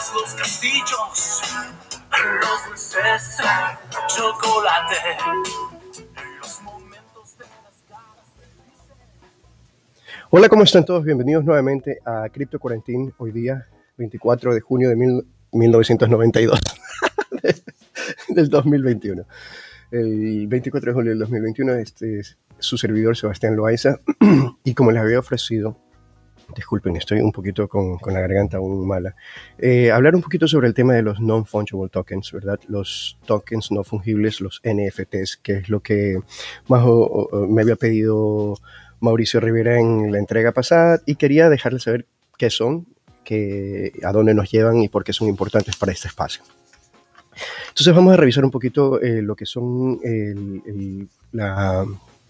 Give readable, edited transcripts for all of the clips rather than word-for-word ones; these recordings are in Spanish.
todos los castillos, los dulces, chocolate, los momentos de las caras felices. Hola, ¿cómo están todos? Bienvenidos nuevamente a Crypto Quarantine, hoy día 24 de junio de 1992, del 2021. El 24 de julio del 2021, este es su servidor Sebastián Loaiza, y como les había ofrecido, disculpen, estoy un poquito con la garganta aún mala, hablar un poquito sobre el tema de los non-fungible tokens, ¿verdad? Los tokens no fungibles, los NFTs, que es lo que más me había pedido Mauricio Rivera en la entrega pasada, y quería dejarles saber qué son, a dónde nos llevan y por qué son importantes para este espacio. Entonces vamos a revisar un poquito lo que son la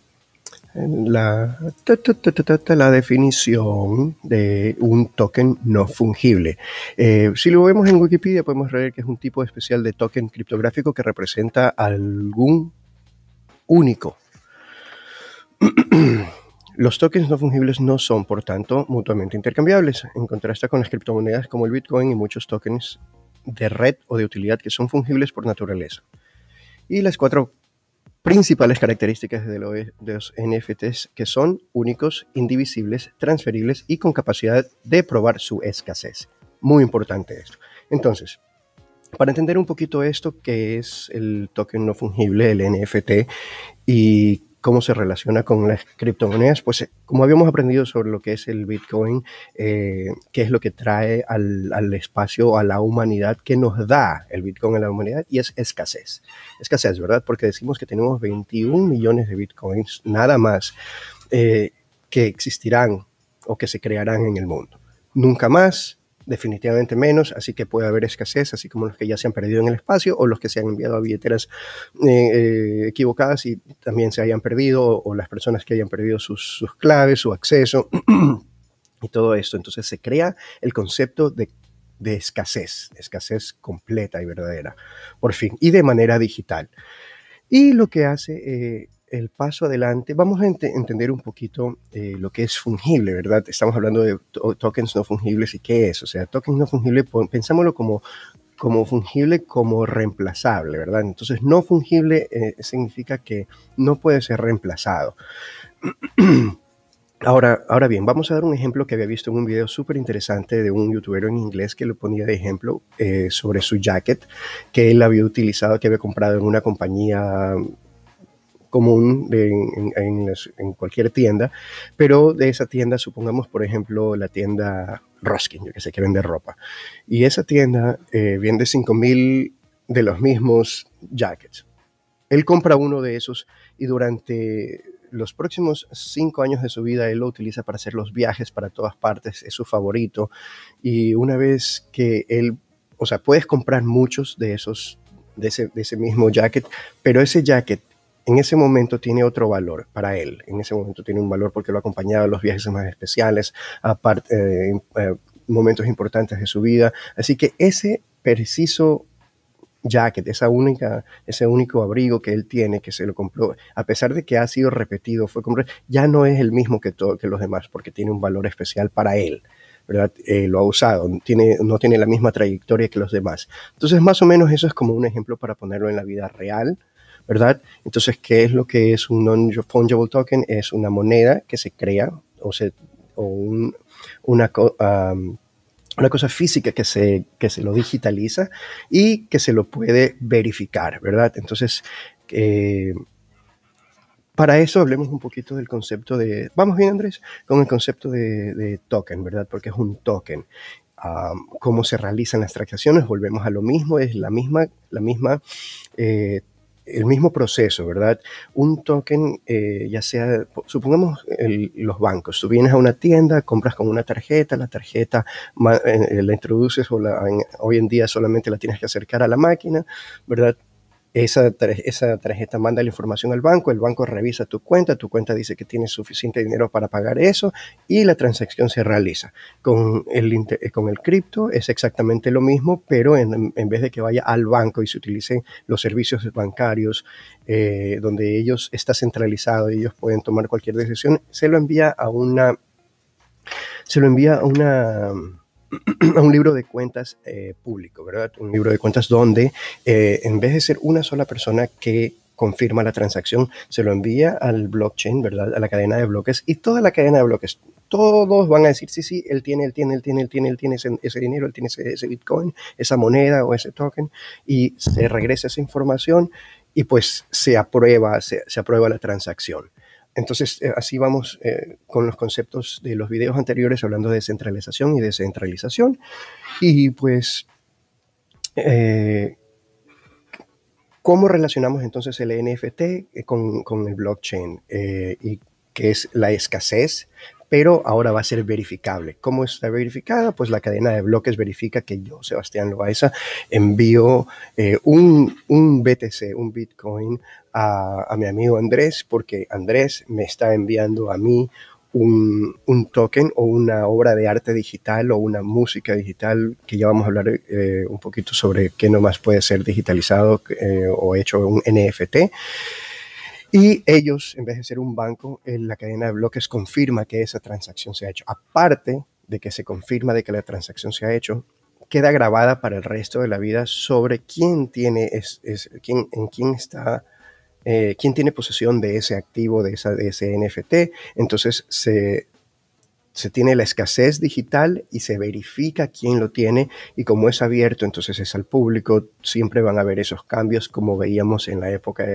definición de un token no fungible. Si lo vemos en Wikipedia podemos ver que es un tipo especial de token criptográfico que representa algún único. Los tokens no fungibles no son, por tanto, mutuamente intercambiables, en contraste con las criptomonedas como el Bitcoin y muchos tokens de red o de utilidad que son fungibles por naturaleza. Y las cuatro principales características de los NFTs, que son únicos, indivisibles, transferibles y con capacidad de probar su escasez. Muy importante esto. Entonces, para entender un poquito esto, qué es el token no fungible, el NFT, y cómo se relaciona con las criptomonedas, pues como habíamos aprendido sobre lo que es el Bitcoin, qué es lo que trae al espacio, a la humanidad, que nos da el Bitcoin a la humanidad, y es escasez. Escasez, ¿verdad? Porque decimos que tenemos 21 millones de Bitcoins, nada más, que existirán o que se crearán en el mundo. Nunca más, definitivamente menos, así que puede haber escasez, así como los que ya se han perdido en el espacio o los que se han enviado a billeteras equivocadas y también se hayan perdido, o las personas que hayan perdido sus claves, su acceso y todo esto. Entonces se crea el concepto de escasez completa y verdadera, por fin, y de manera digital. Y lo que hace el paso adelante, vamos a entender un poquito lo que es fungible, ¿verdad? Estamos hablando de tokens no fungibles y qué es. O sea, tokens no fungible, pensámoslo como fungible, como reemplazable, ¿verdad? Entonces, no fungible significa que no puede ser reemplazado. Ahora bien, vamos a dar un ejemplo que había visto en un video súper interesante de un youtuber en inglés que lo ponía de ejemplo sobre su jacket que él había utilizado, que había comprado en una compañía común en cualquier tienda, pero de esa tienda, supongamos por ejemplo la tienda Ruskin, yo que sé, que vende ropa, y esa tienda vende 5,000 de los mismos jackets. Él compra uno de esos y durante los próximos 5 años de su vida él lo utiliza para hacer los viajes para todas partes, es su favorito, y una vez que él, o sea, puedes comprar muchos de esos, de ese mismo jacket, pero ese jacket en ese momento tiene otro valor para él. En ese momento tiene un valor porque lo ha acompañado a los viajes más especiales, momentos importantes de su vida. Así que ese preciso jacket, ese único abrigo que él tiene, que se lo compró, a pesar de que ha sido repetido, ya no es el mismo que los demás, porque tiene un valor especial para él, ¿verdad? Lo ha usado, no tiene la misma trayectoria que los demás. Entonces, más o menos eso es como un ejemplo para ponerlo en la vida real, ¿verdad? Entonces, ¿qué es lo que es un non-fungible token? Es una moneda que se crea una cosa física que se lo digitaliza y que se lo puede verificar, ¿verdad? Entonces, para eso hablemos un poquito del concepto de... ¿Vamos bien, Andrés? Con el concepto de token, ¿verdad? Porque es un token. Cómo se realizan las transacciones, volvemos a lo mismo, es el mismo proceso, ¿verdad? Un token, ya sea, supongamos los bancos, tú vienes a una tienda, compras con una tarjeta, la tarjeta la introduces hoy en día solamente la tienes que acercar a la máquina, ¿verdad? Esa tarjeta manda la información al banco, el banco revisa tu cuenta dice que tienes suficiente dinero para pagar eso y la transacción se realiza. Con el cripto es exactamente lo mismo, pero en vez de que vaya al banco y se utilicen los servicios bancarios donde ellos está centralizado y ellos pueden tomar cualquier decisión, se lo envía a una a un libro de cuentas público, ¿verdad? Un libro de cuentas donde en vez de ser una sola persona que confirma la transacción, se lo envía al blockchain, ¿verdad? A la cadena de bloques, y toda la cadena de bloques, todos van a decir, sí, él tiene ese dinero, él tiene ese Bitcoin, esa moneda o ese token, y se regresa esa información y pues se aprueba la transacción. Entonces, así vamos con los conceptos de los videos anteriores, hablando de centralización y descentralización. Y pues, ¿cómo relacionamos entonces el NFT con el blockchain? Y que es la escasez, pero ahora va a ser verificable. ¿Cómo está verificada? Pues la cadena de bloques verifica que yo, Sebastián Loaiza, envío un BTC, un Bitcoin, a mi amigo Andrés, porque Andrés me está enviando a mí un token o una obra de arte digital o una música digital, que ya vamos a hablar un poquito sobre qué nomás puede ser digitalizado o hecho un NFT. Y ellos, en vez de ser un banco, la cadena de bloques confirma que esa transacción se ha hecho. Aparte de que se confirma de que la transacción se ha hecho, queda grabada para el resto de la vida sobre quién tiene, quién tiene posesión de ese activo, de ese NFT. Entonces se tiene la escasez digital y se verifica quién lo tiene, y como es abierto, entonces es al público, siempre van a haber esos cambios, como veíamos en la época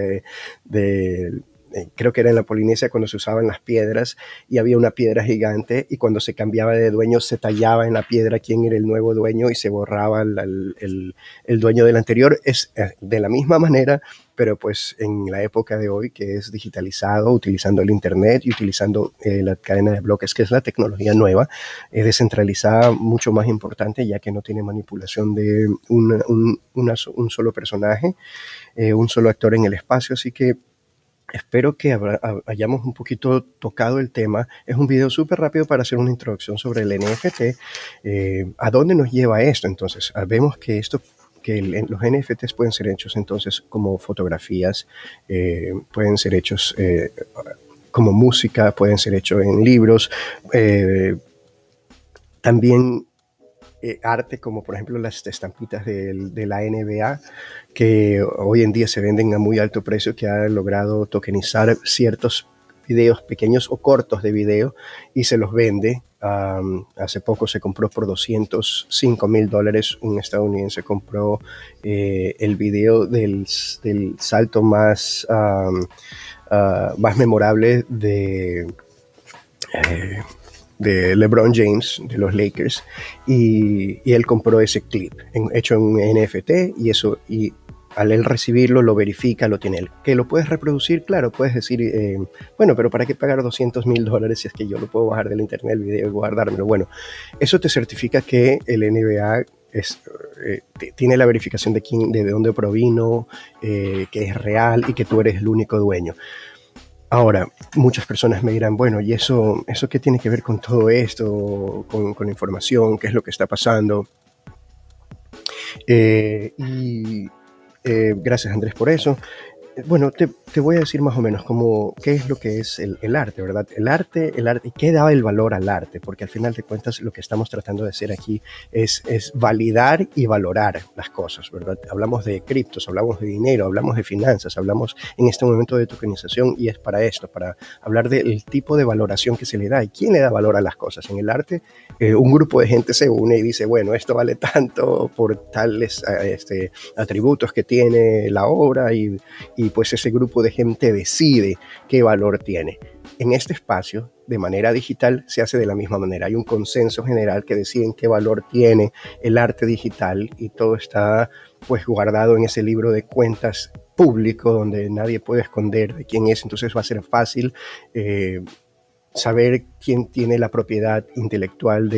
creo que era en la Polinesia, cuando se usaban las piedras y había una piedra gigante, y cuando se cambiaba de dueño se tallaba en la piedra quién era el nuevo dueño y se borraba el dueño del anterior. Es de la misma manera, pero pues en la época de hoy, que es digitalizado, utilizando el internet y utilizando la cadena de bloques, que es la tecnología nueva, descentralizada, mucho más importante, ya que no tiene manipulación de un solo personaje, un solo actor en el espacio. Así que espero que hayamos un poquito tocado el tema. Es un video súper rápido para hacer una introducción sobre el NFT. ¿A dónde nos lleva esto? Entonces, vemos que los NFTs pueden ser hechos entonces como fotografías, pueden ser hechos como música, pueden ser hechos en libros, también arte, como por ejemplo las estampitas de la NBA, que hoy en día se venden a muy alto precio, que ha logrado tokenizar ciertos videos pequeños o cortos de video y se los vende. Hace poco se compró por $205,000. Un estadounidense compró el video del salto más memorable de LeBron James, de los Lakers, y él compró ese clip hecho en un NFT, y al él recibirlo lo verifica, lo tiene él. ¿Que lo puedes reproducir? Claro, puedes decir, bueno, pero ¿para qué pagar $200,000 si es que yo lo puedo bajar del internet, el video, y guardármelo? Bueno, eso te certifica que el NBA tiene la verificación de dónde provino, que es real y que tú eres el único dueño. Ahora, muchas personas me dirán, bueno, ¿y eso qué tiene que ver con todo esto, con la información? ¿Qué es lo que está pasando? Gracias, Andrés, por eso. Bueno, te voy a decir más o menos qué es lo que es el arte, ¿verdad? El arte, y qué da el valor al arte, porque al final de cuentas lo que estamos tratando de hacer aquí es validar y valorar las cosas, ¿verdad? Hablamos de criptos, hablamos de dinero, hablamos de finanzas, hablamos en este momento de tokenización, y es para esto, para hablar del tipo de valoración que se le da y quién le da valor a las cosas. En el arte, un grupo de gente se une y dice, bueno, esto vale tanto por tales atributos que tiene la obra, y pues ese grupo de gente decide qué valor tiene. En este espacio, de manera digital, se hace de la misma manera. Hay un consenso general que deciden qué valor tiene el arte digital, y todo está pues guardado en ese libro de cuentas público donde nadie puede esconder de quién es. Entonces va a ser fácil saber quién tiene la propiedad intelectual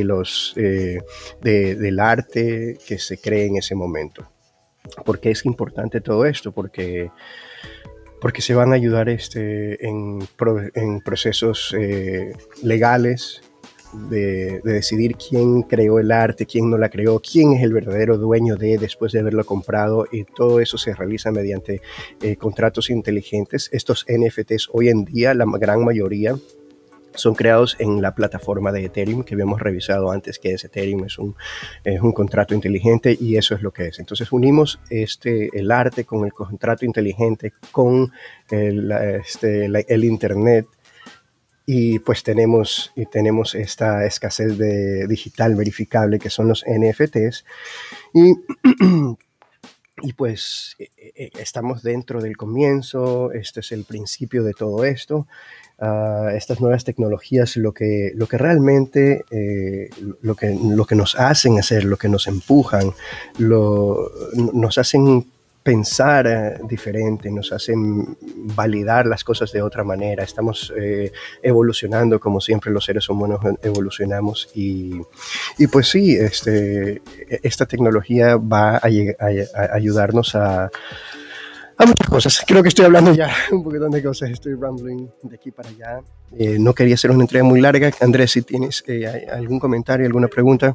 del arte que se cree en ese momento. ¿Por qué es importante todo esto? Porque se van a ayudar en procesos legales de decidir quién creó el arte, quién no la creó, quién es el verdadero dueño después de haberlo comprado, y todo eso se realiza mediante contratos inteligentes. Estos NFTs hoy en día, la gran mayoría, son creados en la plataforma de Ethereum que habíamos revisado antes, que es Ethereum, es un contrato inteligente y eso es lo que es. Entonces unimos el arte con el contrato inteligente, con el Internet, y pues tenemos esta escasez de digital verificable que son los NFTs y y pues estamos dentro del comienzo, este es el principio de todo esto. Estas nuevas tecnologías lo que realmente lo que nos hacen hacer, lo que nos empujan, nos hacen pensar diferente, nos hacen validar las cosas de otra manera. Estamos evolucionando como siempre los seres humanos evolucionamos y pues sí, esta tecnología va a ayudarnos a muchas cosas. Creo que estoy hablando ya un poquito de cosas, estoy rambling de aquí para allá. No quería hacer una entrega muy larga. Andrés, si tienes algún comentario, alguna pregunta.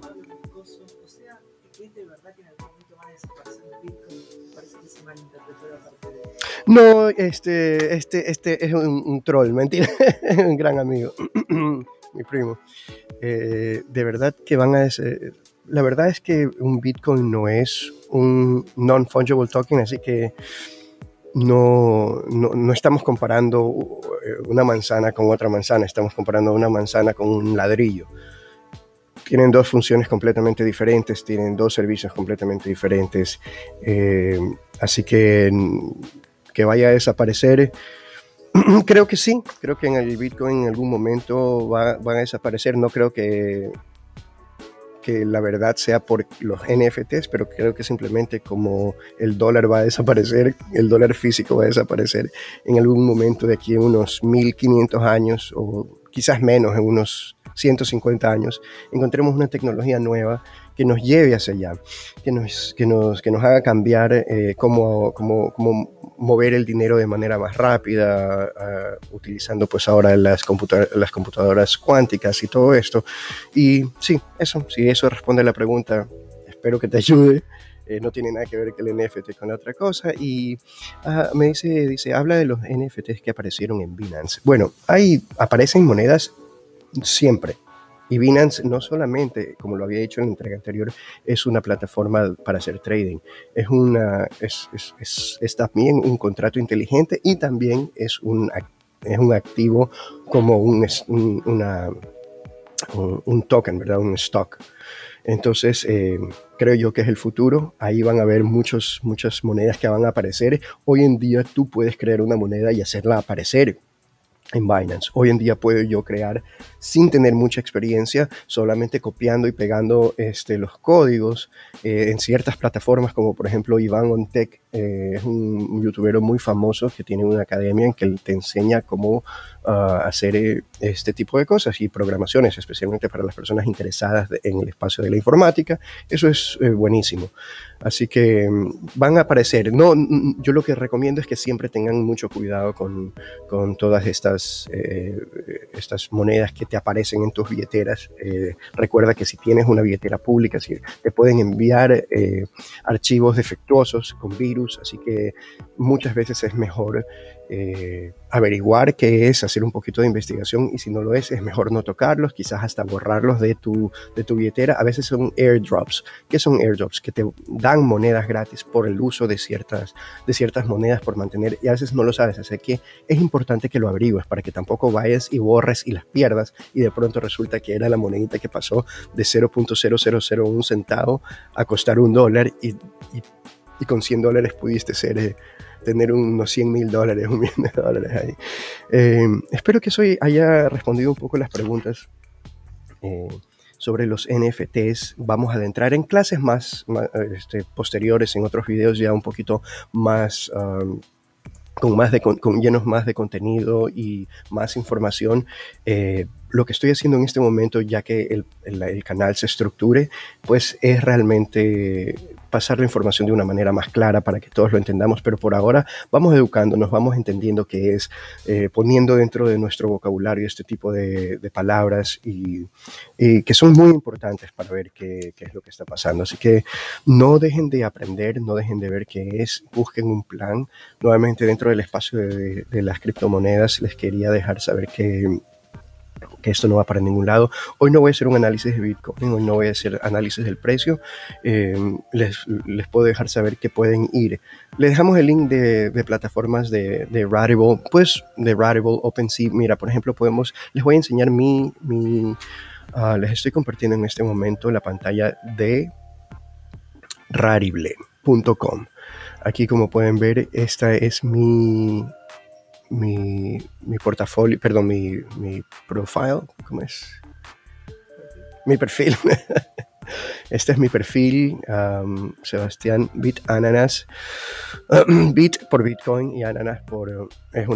No, este es un troll, mentira, un gran amigo, mi primo. De verdad que la verdad es que un Bitcoin no es un non-fungible token, así que no estamos comparando una manzana con otra manzana, estamos comparando una manzana con un ladrillo. Tienen dos funciones completamente diferentes, tienen dos servicios completamente diferentes, así que vaya a desaparecer. Creo que sí, creo que en el Bitcoin en algún momento van a desaparecer. No creo que la verdad sea por los NFTs, pero creo que simplemente como el dólar va a desaparecer, el dólar físico va a desaparecer en algún momento de aquí en unos 1500 años o quizás menos, en unos 150 años, encontremos una tecnología nueva que nos lleve hacia allá, que nos haga cambiar cómo mover el dinero de manera más rápida, utilizando pues ahora las computadoras cuánticas y todo esto. Y sí, si eso responde a la pregunta, espero que te ayude. No tiene nada que ver que el NFT con la otra cosa. Y me dice, habla de los NFTs que aparecieron en Binance. Bueno, aparecen monedas siempre. Y Binance no solamente, como lo había dicho en la entrega anterior, es una plataforma para hacer trading. Es también un contrato inteligente y también es un activo como un token, ¿verdad? Un stock. Entonces, creo yo que es el futuro. Ahí van a haber muchas monedas que van a aparecer. Hoy en día tú puedes crear una moneda y hacerla aparecer en Binance. Hoy en día puedo yo crear sin tener mucha experiencia, solamente copiando y pegando los códigos en ciertas plataformas como por ejemplo Iván on Tech, es un youtuber muy famoso que tiene una academia en que te enseña cómo hacer este tipo de cosas y programaciones, especialmente para las personas interesadas en el espacio de la informática. Eso es buenísimo. Así que van a aparecer. Yo lo que recomiendo es que siempre tengan mucho cuidado con todas estas monedas que te aparecen en tus billeteras. Recuerda que si tienes una billetera pública, te pueden enviar archivos defectuosos con virus, así que muchas veces es mejor averiguar qué es, hacer un poquito de investigación, y si no lo es mejor no tocarlos, quizás hasta borrarlos de tu billetera. A veces son airdrops. ¿Qué son airdrops? Que te dan monedas gratis por el uso de ciertas monedas por mantener, y a veces no lo sabes, así que es importante que lo averigües para que tampoco vayas y borres y las pierdas y de pronto resulta que era la monedita que pasó de 0.0001 centavo a costar $1 y con $100 pudiste tener unos $100,000, $1,000,000 ahí. Espero que eso haya respondido un poco las preguntas sobre los NFTs. Vamos a adentrar en clases más posteriores, en otros videos ya un poquito más con llenos más de contenido y más información. Lo que estoy haciendo en este momento, ya que el canal se estructure, pues es realmente pasar la información de una manera más clara para que todos lo entendamos, pero por ahora vamos educándonos, vamos entendiendo qué es, poniendo dentro de nuestro vocabulario este tipo de palabras y que son muy importantes para ver qué es lo que está pasando. Así que no dejen de aprender, no dejen de ver qué es, busquen un plan. Nuevamente, dentro del espacio de las criptomonedas, les quería dejar saber que que esto no va para ningún lado. Hoy no voy a hacer un análisis de Bitcoin, hoy no voy a hacer análisis del precio. Les puedo dejar saber que pueden ir. Les dejamos el link de plataformas de Rarible, pues de Rarible, OpenSea. Mira, por ejemplo, les voy a enseñar les estoy compartiendo en este momento la pantalla de rarible.com. Aquí, como pueden ver, esta es mi portafolio, perdón, mi profile, ¿cómo es? Mi perfil. Este es mi perfil, Sebastián Bit Ananas. Bit por Bitcoin y Ananas por...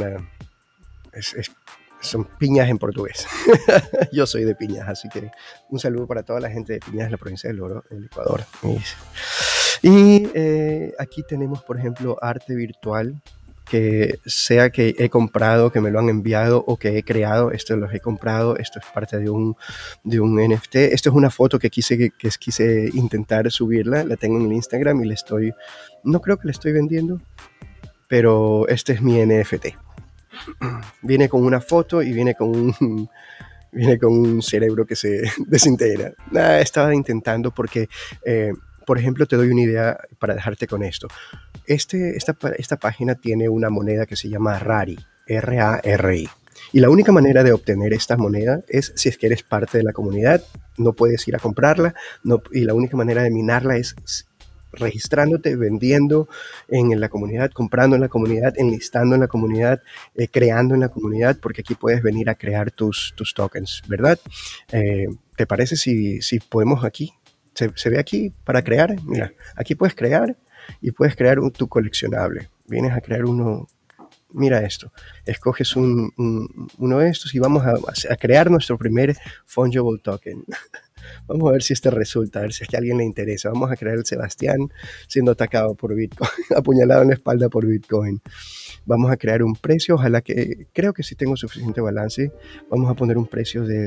son piñas en portugués. Yo soy de Piñas, así que un saludo para toda la gente de Piñas, de la provincia del Oro, del Ecuador. Y aquí tenemos, por ejemplo, arte virtual, que sea que he comprado, que me lo han enviado o que he creado. Esto los he comprado, esto es parte de un NFT. Esto es una foto que quise intentar subirla, la tengo en el Instagram y no creo que la estoy vendiendo, pero este es mi NFT. Viene con una foto y viene con un cerebro que se desintegra. Estaba intentando porque... por ejemplo, te doy una idea para dejarte con esto. Esta página tiene una moneda que se llama Rari, R-A-R-I. Y la única manera de obtener esta moneda es si es que eres parte de la comunidad. No puedes ir a comprarla. Y la única manera de minarla es registrándote, vendiendo en la comunidad, comprando en la comunidad, enlistando en la comunidad, creando en la comunidad, porque aquí puedes venir a crear tus tokens, ¿verdad? ¿Te parece si podemos aquí? Se ve aquí para crear. Mira, aquí puedes crear y puedes crear tu coleccionable. Vienes a crear uno. Mira esto. Escoges uno de estos y vamos a crear nuestro primer fungible token. Vamos a ver si resulta, a ver si es que a alguien le interesa. Vamos a crear el Sebastián siendo atacado por Bitcoin, apuñalado en la espalda por Bitcoin. Vamos a crear un precio. Ojalá creo que sí tengo suficiente balance. Vamos a poner un precio de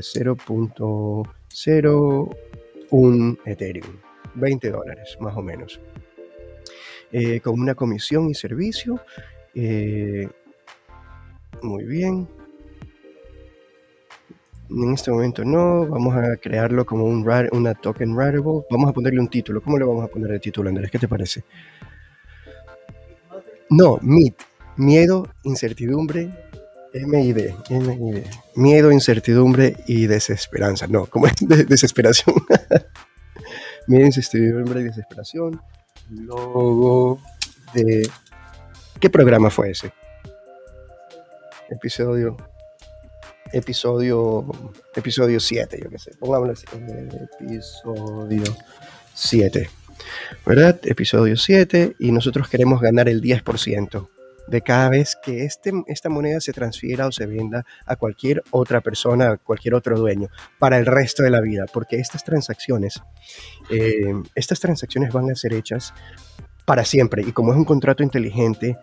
0.0 un Ethereum, $20 más o menos, con una comisión y servicio. Muy bien. En este momento no, vamos a crearlo como una token Rarible. Vamos a ponerle un título. ¿Cómo le vamos a poner el título, Andrés? ¿Qué te parece? No, MID, miedo, incertidumbre, MID, miedo, incertidumbre y desesperanza. No, ¿cómo es? Desesperación. Miedo, incertidumbre y desesperación. Logo de... ¿Qué programa fue ese? Episodio 7, yo qué sé. Pongámoslo así. Episodio 7. ¿Verdad? Episodio 7. Y nosotros queremos ganar el 10% de cada vez que esta moneda se transfiera o se venda a cualquier otra persona, a cualquier otro dueño, para el resto de la vida, porque estas transacciones van a ser hechas para siempre, y como es un contrato inteligente,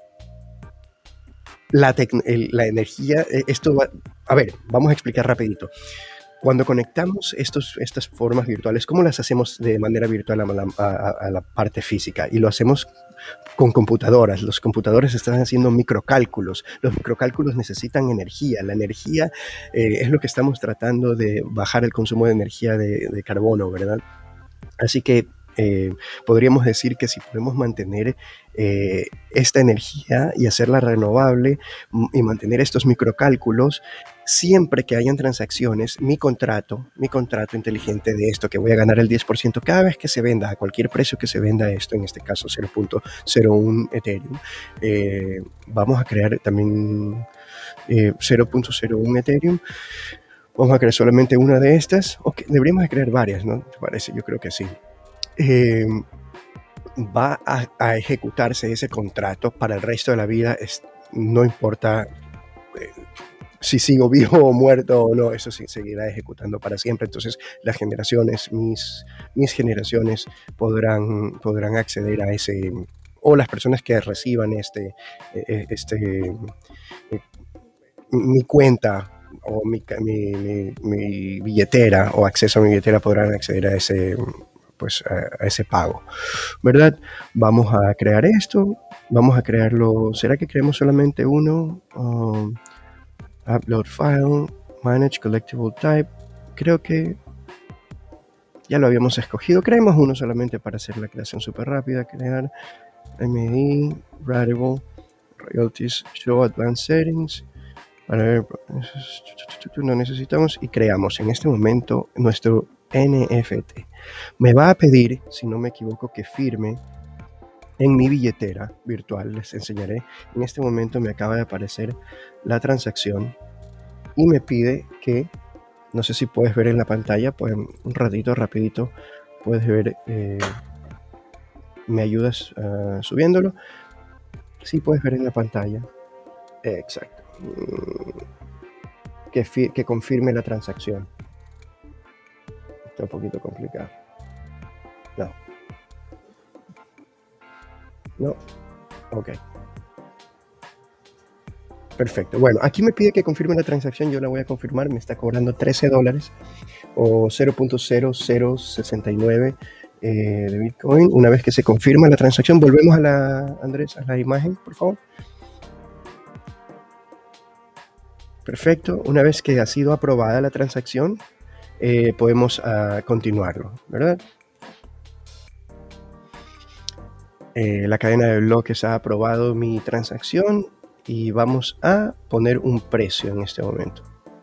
la energía, esto va... A ver, vamos a explicar rapidito. Cuando conectamos estas formas virtuales, ¿cómo las hacemos de manera virtual a la parte física? Y lo hacemos con computadoras. Los computadores están haciendo microcálculos. Los microcálculos necesitan energía. La energía es lo que estamos tratando de bajar el consumo de energía de carbono, ¿verdad? Así que podríamos decir que si podemos mantener esta energía y hacerla renovable y mantener estos microcálculos, siempre que hayan transacciones, mi contrato inteligente de esto, que voy a ganar el 10% cada vez que se venda, a cualquier precio que se venda esto, en este caso 0.01 Ethereum, vamos a crear también 0.01 Ethereum. Vamos a crear solamente una de estas. Okay, deberíamos de crear varias, ¿no? ¿Te parece? Yo creo que sí. Va a ejecutarse ese contrato para el resto de la vida. No importa si sigo vivo o muerto o no, eso sí seguirá ejecutando para siempre. Entonces las generaciones, mis generaciones podrán acceder a ese, o las personas que reciban mi cuenta o mi billetera o acceso a mi billetera podrán acceder a ese, pues a ese pago, ¿verdad? Vamos a crear esto, vamos a crearlo. ¿Será que creamos solamente uno? Upload file. Manage Collectible Type. Creo que ya lo habíamos escogido. Creemos uno solamente para hacer la creación súper rápida. Crear MI, Writable, Royalties, Show Advanced Settings. Para ver, no necesitamos y creamos en este momento nuestro NFT. Me va a pedir, si no me equivoco, que firme en mi billetera virtual. Les enseñaré. En este momento me acaba de aparecer la transacción y me pide que, no sé si puedes ver en la pantalla, pues un ratito, rapidito, puedes ver, me ayudas subiéndolo. Sí puedes ver en la pantalla. Exacto. Que confirme la transacción. Está un poquito complicado. No. Ok. Perfecto. Bueno, aquí me pide que confirme la transacción. Yo la voy a confirmar. Me está cobrando $13 o 0.0069 de Bitcoin. Una vez que se confirma la transacción, volvemos a Andrés, a la imagen, por favor. Perfecto. Una vez que ha sido aprobada la transacción, podemos continuarlo, ¿verdad? La cadena de bloques ha aprobado mi transacción y vamos a poner un precio en este momento.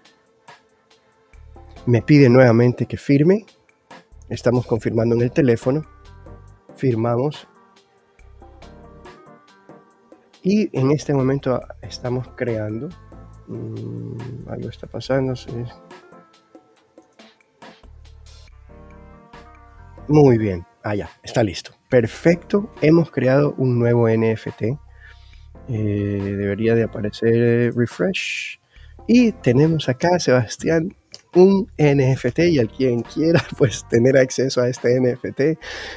Me pide nuevamente que firme. Estamos confirmando en el teléfono. Firmamos. Y en este momento estamos creando. Algo está pasando. ¿Sí? Muy bien. Ya, está listo. Perfecto. Hemos creado un nuevo NFT. Debería de aparecer refresh. Y tenemos acá, Sebastián, un NFT, y al quien quiera pues tener acceso a este NFT,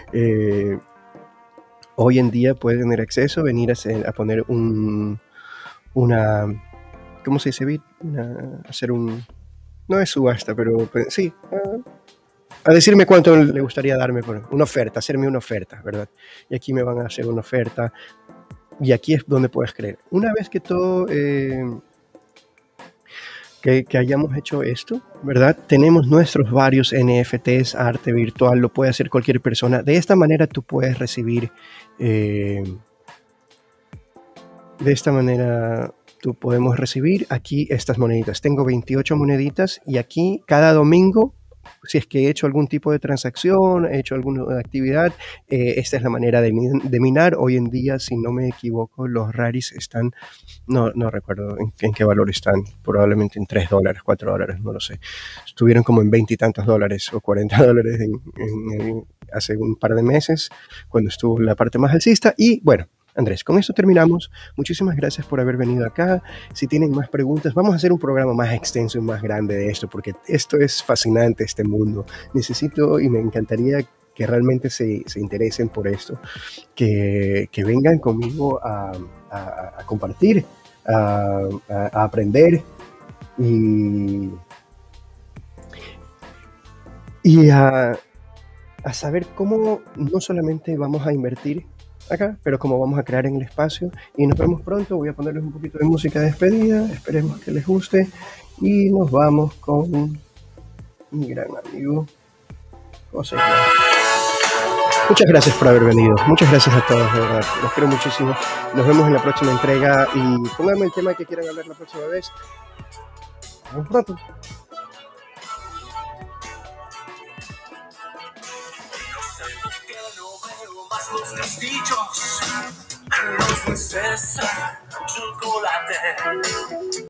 hoy en día puede tener acceso, venir a poner una, ¿cómo se dice? Hacer no es subasta, pero sí, a decirme cuánto le gustaría darme por una oferta, hacerme una oferta, ¿verdad? Y aquí me van a hacer una oferta, y aquí es donde puedes creer. Una vez que todo... que hayamos hecho esto, ¿verdad? Tenemos nuestros varios NFTs, arte virtual, lo puede hacer cualquier persona. De esta manera tú puedes recibir, podemos recibir aquí estas moneditas. Tengo 28 moneditas y aquí cada domingo, si es que he hecho algún tipo de transacción, he hecho alguna actividad, esta es la manera de minar. Hoy en día, si no me equivoco, los raris están, no recuerdo en qué valor están, probablemente en $3, $4, no lo sé. Estuvieron como en 20 y tantos dólares o $40 hace un par de meses, cuando estuvo la parte más alcista. Y bueno, Andrés, con esto terminamos. Muchísimas gracias por haber venido acá. Si tienen más preguntas, vamos a hacer un programa más extenso y más grande de esto, porque esto es fascinante, este mundo. Necesito y me encantaría que realmente se interesen por esto, que vengan conmigo a compartir, a aprender y a saber cómo no solamente vamos a invertir acá, pero como vamos a crear en el espacio. Y nos vemos pronto. Voy a ponerles un poquito de música de despedida, esperemos que les guste, y nos vamos con mi gran amigo José. Muchas gracias por haber venido, muchas gracias a todos, de verdad, los quiero muchísimo. Nos vemos en la próxima entrega y pónganme el tema que quieran hablar la próxima vez. Nos vemos pronto. Los castillos, los dulces, chocolate.